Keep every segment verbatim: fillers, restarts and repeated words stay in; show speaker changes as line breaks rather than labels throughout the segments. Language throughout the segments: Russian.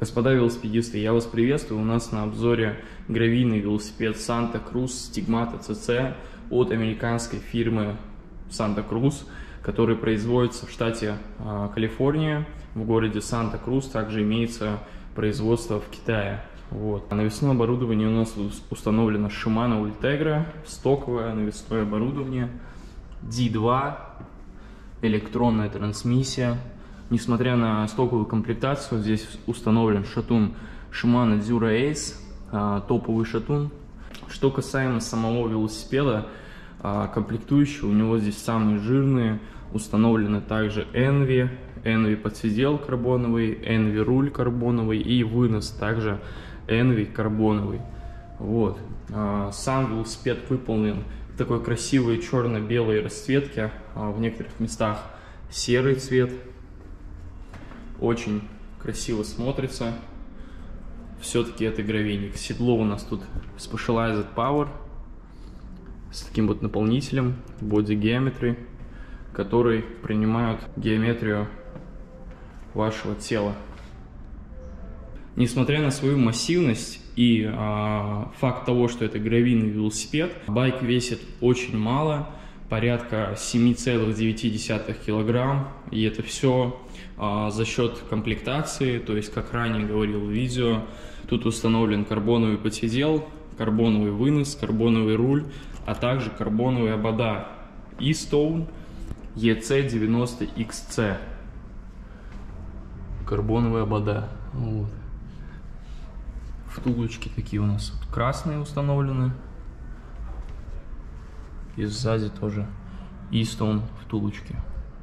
Господа велосипедисты, я вас приветствую. У нас на обзоре гравийный велосипед Santa Cruz Stigmata си си от американской фирмы Santa Cruz, который производится в штате э, Калифорния, в городе Санта-Крус. Также имеется производство в Китае. Вот. Навесное оборудование у нас установлено Shimano Ultegra, стоковое навесное оборудование, ди два, электронная трансмиссия. Несмотря на стоковую комплектацию, здесь установлен шатун Shimano Dura Ace, топовый шатун. Что касаемо самого велосипеда, комплектующие у него здесь самые жирные. Установлены также Envy, Envy подсидел карбоновый, Envy руль карбоновый и вынос также Envy карбоновый. Вот. Сам велосипед выполнен в такой красивой черно-белой расцветке, в некоторых местах серый цвет. Очень красиво смотрится. Все-таки это гравийник. Седло у нас тут Specialized Power с таким вот наполнителем Body Geometry, который принимает геометрию вашего тела. Несмотря на свою массивность и а, факт того, что это гравийный велосипед, байк весит очень мало, порядка семь целых девять десятых килограмм, и это все а, за счет комплектации, то есть, как ранее говорил в видео, тут установлен карбоновый подседел, карбоновый вынос, карбоновый руль, а также карбоновые обода E-Stone и си девяносто икс си. Карбоновые обода. Вот. Втулочки такие у нас вот красные установлены. И сзади тоже E-Stone втулочки.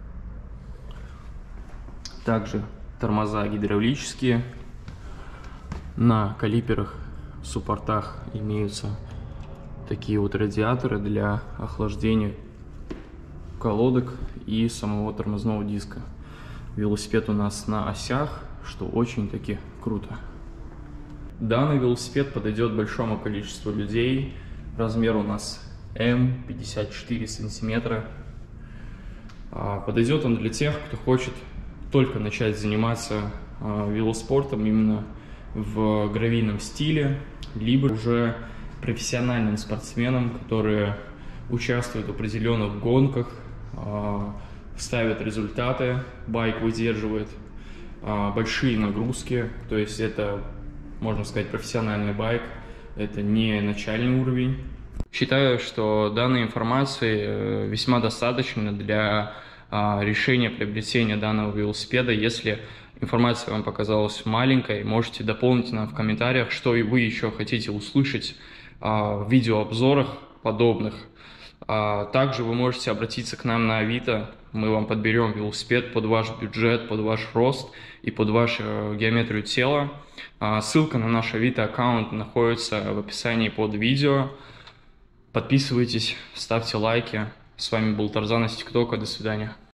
Также тормоза гидравлические. На калиперах, суппортах имеются такие вот радиаторы для охлаждения колодок и самого тормозного диска. Велосипед у нас на осях, что очень-таки круто. Данный велосипед подойдет большому количеству людей. Размер у нас эм пятьдесят четыре сантиметра. Подойдет он для тех, кто хочет только начать заниматься велоспортом именно в гравийном стиле, либо уже профессиональным спортсменам, которые участвуют в определенных гонках, ставят результаты, байк выдерживает большие нагрузки, то есть это, можно сказать, профессиональный байк, это не начальный уровень. Считаю, что данной информации весьма достаточно для решения приобретения данного велосипеда. Если информация вам показалась маленькой, можете дополнить нам в комментариях, что вы еще хотите услышать в видеообзорах подобных. Также вы можете обратиться к нам на Авито, мы вам подберем велосипед под ваш бюджет, под ваш рост и под вашу геометрию тела. Ссылка на наш Авито аккаунт находится в описании под видео. Подписывайтесь, ставьте лайки. С вами был Тарзан из ТикТока. До свидания.